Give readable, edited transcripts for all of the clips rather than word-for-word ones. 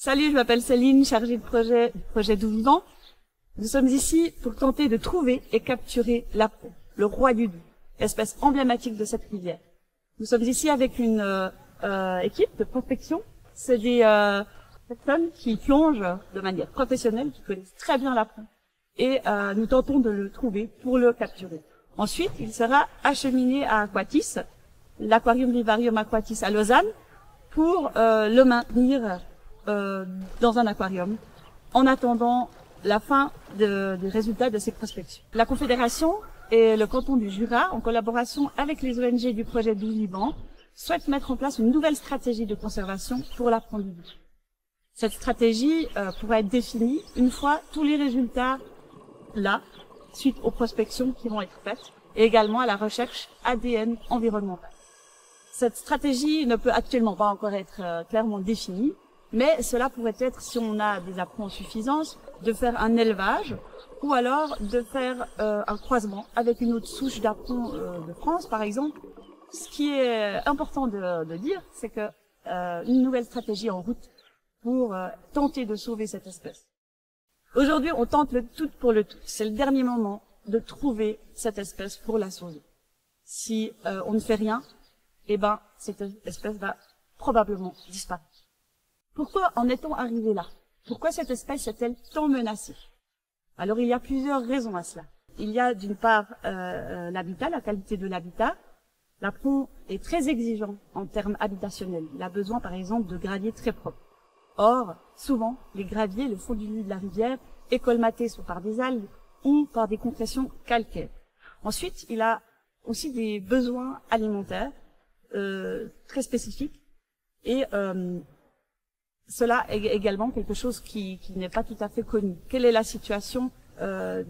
Salut, je m'appelle Céline, chargée de projet du projet Doux Vivant. Nous sommes ici pour tenter de trouver et capturer l'apron, le roi du Doubs, espèce emblématique de cette rivière. Nous sommes ici avec une équipe de prospection. C'est des personnes qui plongent de manière professionnelle, qui connaissent très bien l'apron. Et nous tentons de le trouver pour le capturer. Ensuite, il sera acheminé à Aquatis, l'aquarium vivarium Aquatis à Lausanne, pour le maintenir dans un aquarium, en attendant la fin des résultats de ces prospections. La Confédération et le canton du Jura, en collaboration avec les ONG du projet Doux Vivant, souhaitent mettre en place une nouvelle stratégie de conservation pour l'apron du Doubs. Cette stratégie pourra être définie une fois tous les résultats là, suite aux prospections qui vont être faites, et également à la recherche ADN environnementale. Cette stratégie ne peut actuellement pas encore être clairement définie, mais cela pourrait être, si on a des aprons en suffisance, de faire un élevage ou alors de faire un croisement avec une autre souche d'aprons de France, par exemple. Ce qui est important de dire, c'est que une nouvelle stratégie est en route pour tenter de sauver cette espèce. Aujourd'hui, on tente le tout pour le tout. C'est le dernier moment de trouver cette espèce pour la sauver. Si on ne fait rien, eh ben, cette espèce va probablement disparaître. Pourquoi en est-on arrivé là? Pourquoi cette espèce est-elle tant menacée? Alors, il y a plusieurs raisons à cela. Il y a d'une part l'habitat, la qualité de l'habitat. L'apron est très exigeant en termes habitationnels. Il a besoin, par exemple, de graviers très propres. Or, souvent, les graviers, le fond du lit de la rivière, est colmaté soit par des algues ou par des compressions calcaires. Ensuite, il a aussi des besoins alimentaires très spécifiques et cela est également quelque chose qui n'est pas tout à fait connu. Quelle est la situation de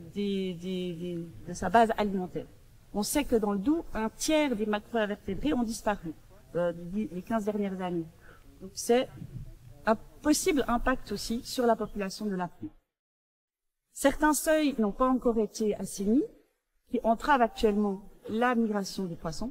sa base alimentaire? On sait que dans le Doubs, un tiers des macroinvertébrés ont disparu les 15 dernières années. Donc c'est un possible impact aussi sur la population de l'apron. Certains seuils n'ont pas encore été assainis, qui entravent actuellement la migration des poissons.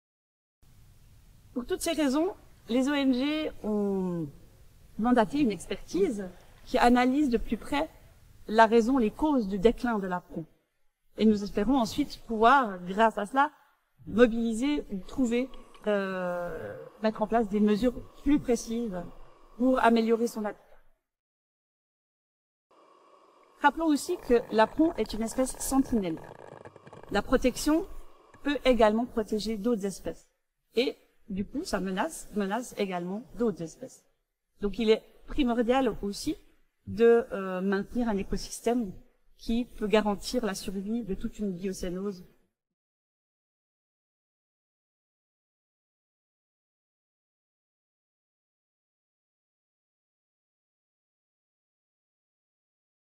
Pour toutes ces raisons, les ONG ont mandaté une expertise qui analyse de plus près la raison, les causes du déclin de l'apron. Et nous espérons ensuite pouvoir, grâce à cela, mobiliser ou trouver, mettre en place des mesures plus précises pour améliorer son habitat. Rappelons aussi que l'apron est une espèce sentinelle. La protection peut également protéger d'autres espèces. Et du coup, ça menace également d'autres espèces. Donc il est primordial aussi de maintenir un écosystème qui peut garantir la survie de toute une biocénose